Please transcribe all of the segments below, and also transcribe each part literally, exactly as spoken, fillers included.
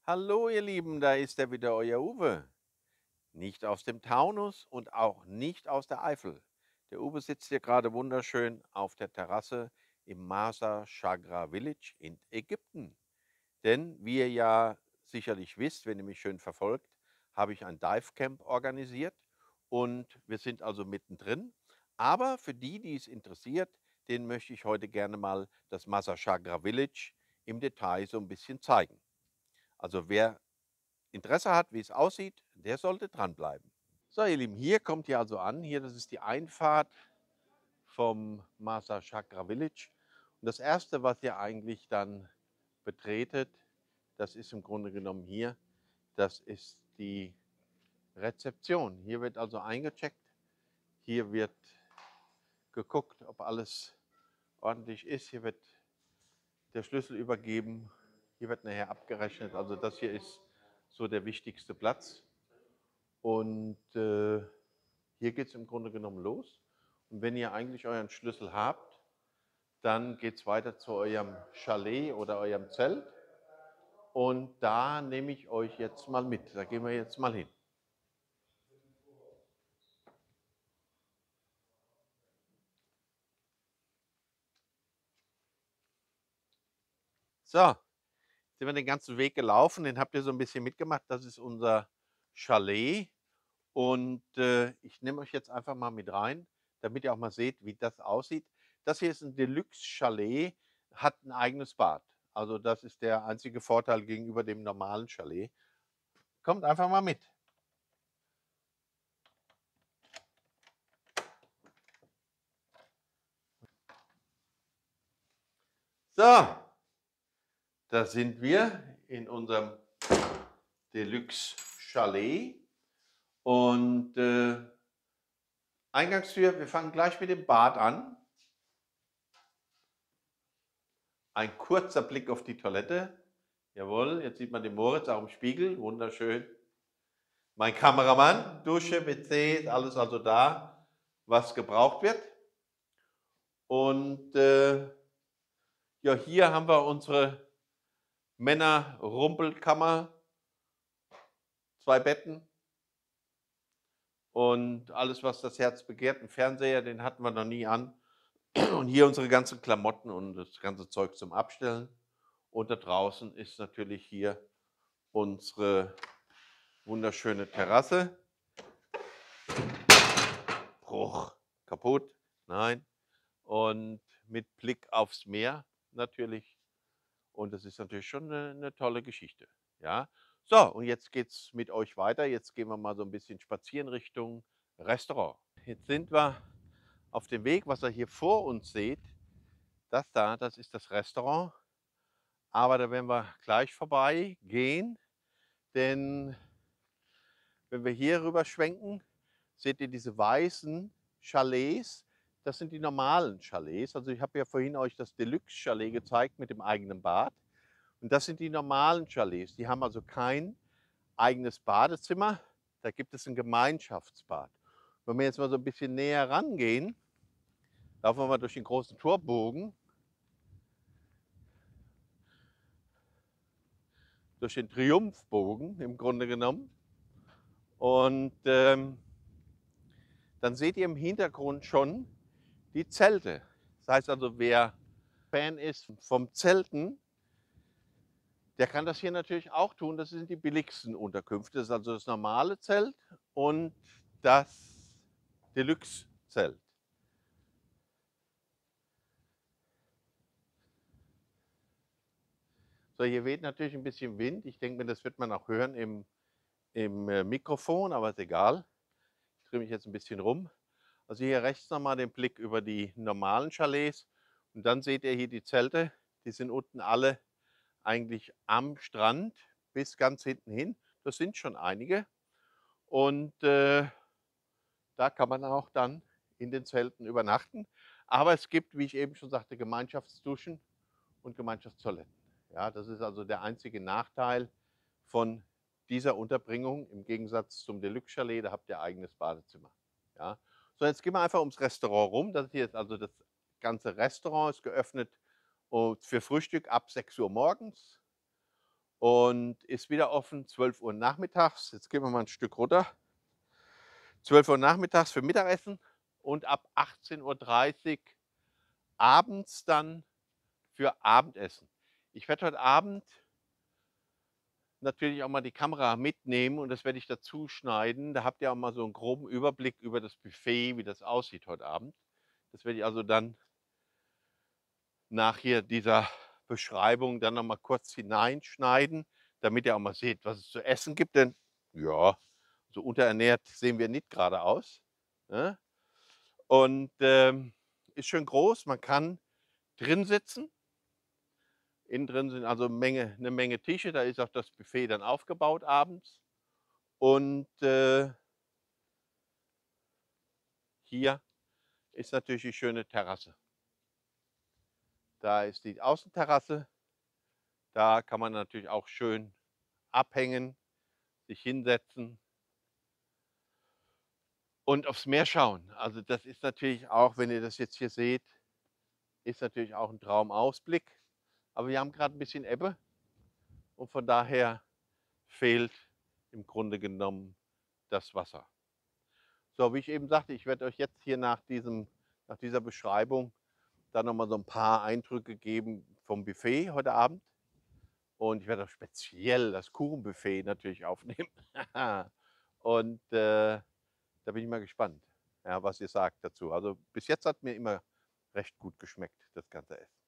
Hallo ihr Lieben, da ist er wieder, euer Uwe. Nicht aus dem Taunus und auch nicht aus der Eifel. Der Uwe sitzt hier gerade wunderschön auf der Terrasse im Marsa Chagra Village in Ägypten. Denn wie ihr ja sicherlich wisst, wenn ihr mich schön verfolgt, habe ich ein Dive Camp organisiert und wir sind also mittendrin. Aber für die, die es interessiert, denen möchte ich heute gerne mal das Marsa Chagra Village im Detail so ein bisschen zeigen. Also wer Interesse hat, wie es aussieht, der sollte dranbleiben. So, ihr Lieben, hier kommt ihr also an. Hier, das ist die Einfahrt vom Masa Chakra Village. Und das erste, was ihr eigentlich dann betretet, das ist im Grunde genommen hier, das ist die Rezeption. Hier wird also eingecheckt. Hier wird geguckt, ob alles ordentlich ist. Hier wird der Schlüssel übergeben. Hier wird nachher abgerechnet. Also das hier ist so der wichtigste Platz. Und äh, hier geht es im Grunde genommen los. Und wenn ihr eigentlich euren Schlüssel habt, dann geht es weiter zu eurem Chalet oder eurem Zelt. Und da nehme ich euch jetzt mal mit. Da gehen wir jetzt mal hin. So, sind wir den ganzen Weg gelaufen. Den habt ihr so ein bisschen mitgemacht. Das ist unser Chalet. Und äh, ich nehme euch jetzt einfach mal mit rein, damit ihr auch mal seht, wie das aussieht. Das hier ist ein Deluxe-Chalet, hat ein eigenes Bad. Also das ist der einzige Vorteil gegenüber dem normalen Chalet. Kommt einfach mal mit. So, da sind wir in unserem Deluxe-Chalet. Und äh, Eingangstür, wir fangen gleich mit dem Bad an. Ein kurzer Blick auf die Toilette. Jawohl, jetzt sieht man den Moritz auch im Spiegel. Wunderschön. Mein Kameramann, Dusche, W C, ist alles also da, was gebraucht wird. Und äh, ja, hier haben wir unsere Männer-Rumpelkammer, zwei Betten und alles, was das Herz begehrt. Ein Fernseher, den hatten wir noch nie an. Und hier unsere ganzen Klamotten und das ganze Zeug zum Abstellen. Und da draußen ist natürlich hier unsere wunderschöne Terrasse. Bruch, kaputt, nein. Und mit Blick aufs Meer natürlich. Und das ist natürlich schon eine, eine tolle Geschichte. Ja. So, und jetzt geht es mit euch weiter. Jetzt gehen wir mal so ein bisschen spazieren Richtung Restaurant. Jetzt sind wir auf dem Weg, was ihr hier vor uns seht. Das da, das ist das Restaurant. Aber da werden wir gleich vorbei gehen, denn wenn wir hier rüber schwenken, seht ihr diese weißen Chalets. Das sind die normalen Chalets. Also ich habe ja vorhin euch das Deluxe-Chalet gezeigt mit dem eigenen Bad. Und das sind die normalen Chalets. Die haben also kein eigenes Badezimmer. Da gibt es ein Gemeinschaftsbad. Wenn wir jetzt mal so ein bisschen näher rangehen, laufen wir mal durch den großen Torbogen, durch den Triumphbogen im Grunde genommen. Und ähm, dann seht ihr im Hintergrund schon die Zelte. Das heißt also, wer Fan ist vom Zelten, der kann das hier natürlich auch tun. Das sind die billigsten Unterkünfte. Das ist also das normale Zelt und das Deluxe-Zelt. So, hier weht natürlich ein bisschen Wind. Ich denke mir, das wird man auch hören im, im äh, Mikrofon, aber ist egal. Ich drehe mich jetzt ein bisschen rum. Also hier rechts nochmal den Blick über die normalen Chalets. Und dann seht ihr hier die Zelte. Die sind unten alle eigentlich am Strand bis ganz hinten hin. Das sind schon einige. Und äh, da kann man auch dann in den Zelten übernachten. Aber es gibt, wie ich eben schon sagte, Gemeinschaftsduschen und Gemeinschaftstoiletten. Ja, das ist also der einzige Nachteil von dieser Unterbringung im Gegensatz zum Deluxe-Chalet. Da habt ihr eigenes Badezimmer. Ja. So, jetzt gehen wir einfach ums Restaurant rum. Das hier ist also das ganze Restaurant, ist geöffnet für Frühstück ab sechs Uhr morgens und ist wieder offen zwölf Uhr nachmittags. Jetzt gehen wir mal ein Stück runter. zwölf Uhr nachmittags für Mittagessen und ab achtzehn Uhr dreißig abends dann für Abendessen. Ich werde heute Abend natürlich auch mal die Kamera mitnehmen und das werde ich dazu schneiden. Da habt ihr auch mal so einen groben Überblick über das Buffet, wie das aussieht heute Abend. Das werde ich also dann nach hier dieser Beschreibung dann noch mal kurz hineinschneiden, damit ihr auch mal seht, was es zu essen gibt, denn ja, so unterernährt sehen wir nicht gerade aus, ne? Und, ähm, ist schön groß. Man kann drin sitzen. Innen drin sind also Menge 'ne Menge Tische. Da ist auch das Buffet dann aufgebaut abends. Und, äh hier ist natürlich die schöne Terrasse. Da ist die Außenterrasse. Da kann man natürlich auch schön abhängen, sich hinsetzen und aufs Meer schauen. Also, das ist natürlich auch, wenn ihr das jetzt hier seht, ist natürlich auch 'n Traumausblick. Aber wir haben grad 'n bisschen Ebbe und von daher fehlt im Grunde genommen das Wasser. So, wie ich eben sagte, ich werde euch jetzt hier nach diesem nach dieser Beschreibung dann noch mal so 'n paar Eindrücke geben vom Buffet heute Abend. Und ich werde auch speziell das Kuchenbuffet natürlich aufnehmen. Und, äh, da bin ich mal gespannt, ja, was ihr sagt dazu. Also, bis jetzt hat mir immer recht gut geschmeckt, das ganze Essen.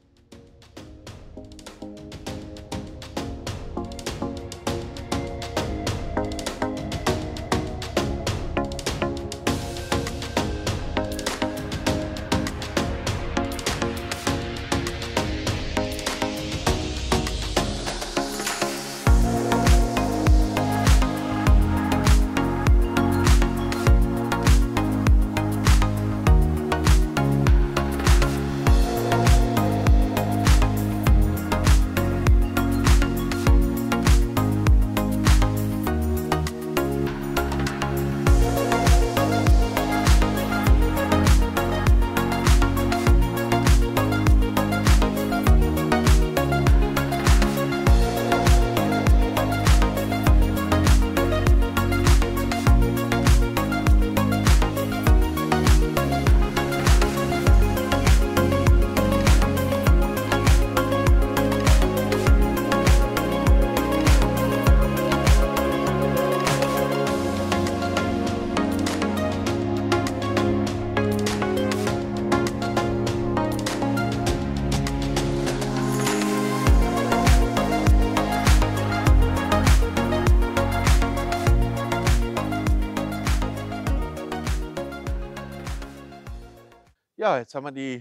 Ja, jetzt haben wir die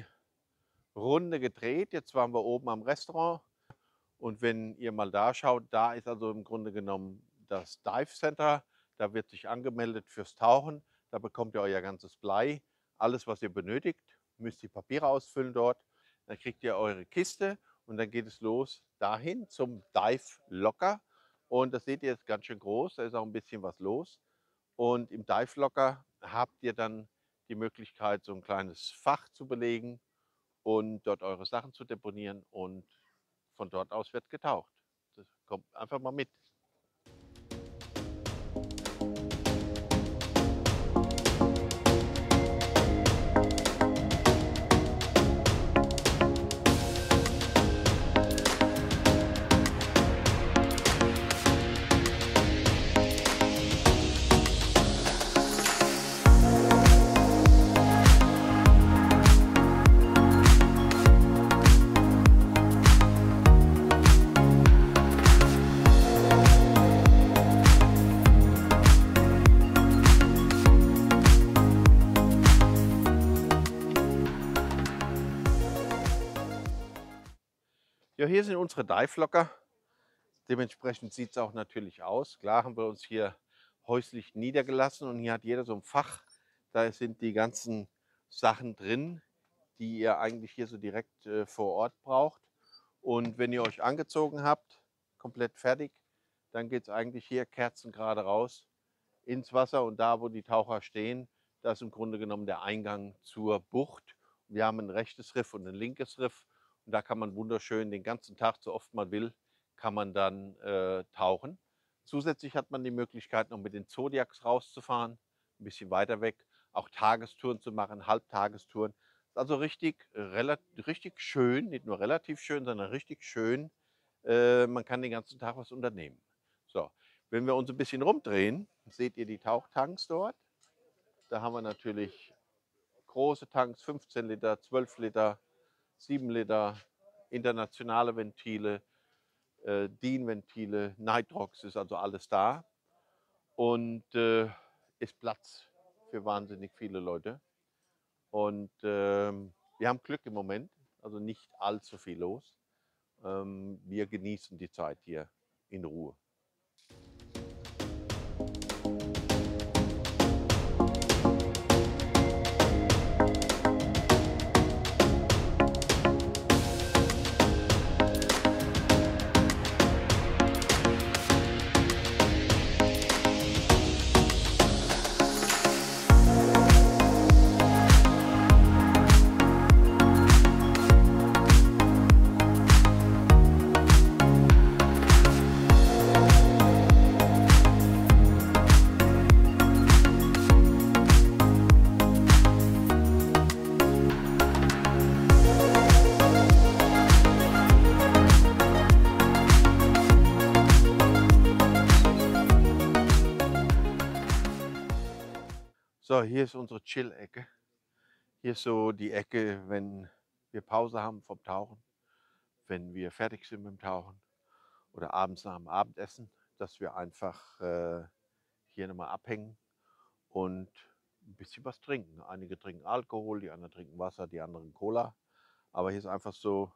Runde gedreht. Jetzt waren wir oben am Restaurant und wenn ihr mal da schaut, da ist also im Grunde genommen das Dive Center. Da wird sich angemeldet fürs Tauchen. Da bekommt ihr euer ganzes Blei. Alles, was ihr benötigt, müsst die Papiere ausfüllen dort. Dann kriegt ihr eure Kiste und dann geht es los dahin zum Dive Locker. Und das seht ihr, ist ganz schön groß. Da ist auch ein bisschen was los. Und im Dive Locker habt ihr dann die Möglichkeit, so ein kleines Fach zu belegen und dort eure Sachen zu deponieren und von dort aus wird getaucht. Das kommt einfach mal mit. Ja, hier sind unsere Dive Locker. Dementsprechend sieht es auch natürlich aus. Klar haben wir uns hier häuslich niedergelassen und hier hat jeder so ein Fach. Da sind die ganzen Sachen drin, die ihr eigentlich hier so direkt, äh, vor Ort braucht. Und wenn ihr euch angezogen habt, komplett fertig, dann geht es eigentlich hier kerzengerade raus ins Wasser und da, wo die Taucher stehen, da ist im Grunde genommen der Eingang zur Bucht. Wir haben ein rechtes Riff und ein linkes Riff und da kann man wunderschön den ganzen Tag, so oft man will, kann man dann äh, tauchen. Zusätzlich hat man die Möglichkeit, noch mit den Zodiacs rauszufahren, ein bisschen weiter weg, auch Tagestouren zu machen, Halbtagestouren. Ist also richtig, äh, relat- richtig schön, nicht nur relativ schön, sondern richtig schön. Äh, man kann den ganzen Tag was unternehmen. So, wenn wir uns ein bisschen rumdrehen, seht ihr die Tauchtanks dort. Da haben wir natürlich große Tanks, fünfzehn Liter, zwölf Liter, sieben Liter, internationale Ventile, äh, DIN-Ventile, Nitrox ist also alles da. Und äh, ist Platz für wahnsinnig viele Leute. Und ähm, wir haben Glück im Moment, also nicht allzu viel los. Ähm, wir genießen die Zeit hier in Ruhe. So, hier ist unsere Chill-Ecke. Hier ist so die Ecke, wenn wir Pause haben vom Tauchen, wenn wir fertig sind mit dem Tauchen oder abends nach dem Abendessen, dass wir einfach äh, hier nochmal abhängen und ein bisschen was trinken. Einige trinken Alkohol, die anderen trinken Wasser, die anderen Cola. Aber hier ist einfach so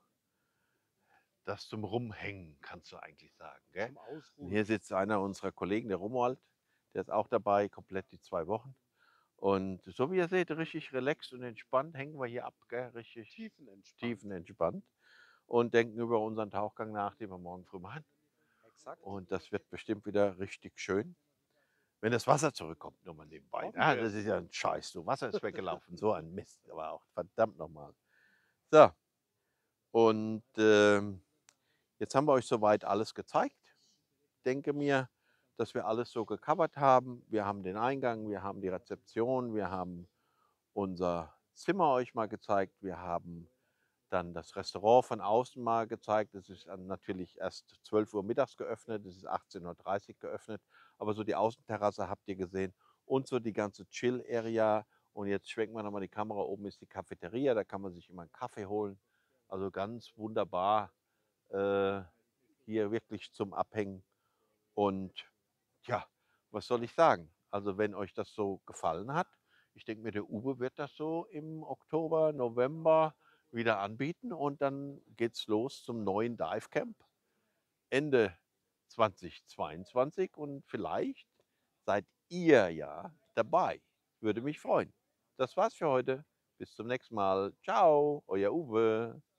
das zum Rumhängen, kannst du eigentlich sagen. Gell? Zum Und hier Ausruhen. sitzt einer unserer Kollegen, der Romuald, der ist auch dabei, komplett die zwei Wochen. Und so wie ihr seht, richtig relaxed und entspannt hängen wir hier ab, gell? Richtig Tiefenentspannt. tiefenentspannt und denken über unseren Tauchgang nach, den wir morgen früh machen. Exakt. Und das wird bestimmt wieder richtig schön. Wenn das Wasser zurückkommt, nur mal nebenbei. Hoffen Ah, wir das es. ist ja ein Scheiß. So, Wasser ist weggelaufen. So ein Mist. Aber auch verdammt nochmal. So, und ähm, jetzt haben wir euch soweit alles gezeigt. Denke mir, dass wir alles so gecovert haben. Wir haben den Eingang, wir haben die Rezeption, wir haben unser Zimmer euch mal gezeigt. Wir haben dann das Restaurant von außen mal gezeigt. Es ist dann natürlich erst zwölf Uhr mittags geöffnet, es ist achtzehn Uhr dreißig geöffnet. Aber so die Außenterrasse habt ihr gesehen und so die ganze Chill-Area. Und jetzt schwenken wir nochmal die Kamera. Oben ist die Cafeteria, da kann man sich immer einen Kaffee holen. Also ganz wunderbar äh, hier wirklich zum Abhängen. Und ja, was soll ich sagen? Also wenn euch das so gefallen hat, ich denke mir, der Uwe wird das so im Oktober, November wieder anbieten und dann geht's los zum neuen Dive Camp Ende zweitausendzweiundzwanzig und vielleicht seid ihr ja dabei. Würde mich freuen. Das war's für heute. Bis zum nächsten Mal. Ciao, euer Uwe.